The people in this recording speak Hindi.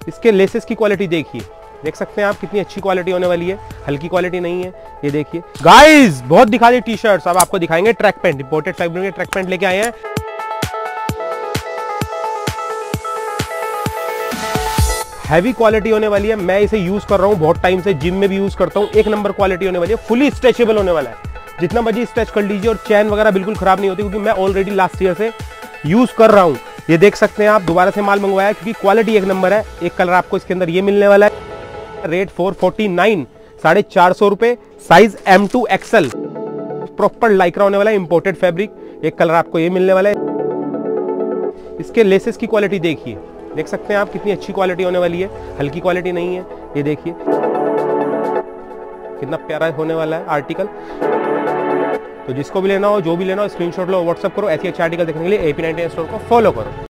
इसके लेसेस की क्वालिटी देखिए, देख सकते हैं आप कितनी अच्छी क्वालिटी होने वाली है, हल्की क्वालिटी नहीं है। ये देखिए गाइस, बहुत दिखा दी टी शर्ट्स, अब आपको दिखाएंगे ट्रैक पैंट। इंपोर्टेड फैब्रिक के ट्रैक पैंट लेके आए हैं। हैवी क्वालिटी होने वाली है, मैं इसे यूज कर रहा हूं बहुत टाइम से, जिम में भी यूज करता हूं। एक नंबर क्वालिटी होने वाली है, फुली स्ट्रेचेबल होने वाला है, जितना मर्जी स्ट्रेच कर लीजिए और चैन वगैरह बिल्कुल खराब नहीं होती, क्योंकि मैं ऑलरेडी लास्ट ईयर से यूज कर रहा हूं। ये देख सकते हैं आप, दोबारा से माल मंगवाया क्योंकि क्वालिटी एक नंबर है। एक कलर आपको इसके अंदर ये मिलने वाला है, रेट 449, 450 रुपए, size M2 XL, proper Lycra होने वाला है, इंपोर्टेड फैब्रिक। एक कलर आपको ये मिलने वाला है। इसके लेसेस की क्वालिटी देखिए, देख सकते हैं आप कितनी अच्छी क्वालिटी होने वाली है, हल्की क्वालिटी नहीं है। ये देखिए कितना प्यारा होने वाला है आर्टिकल। तो जिसको भी लेना हो, जो भी लेना हो, स्क्रीनशॉट लो, व्हाट्सएप करो। ऐसी अच्छे आर्टिकल देखने के लिए AP19 स्टोर को फॉलो करो।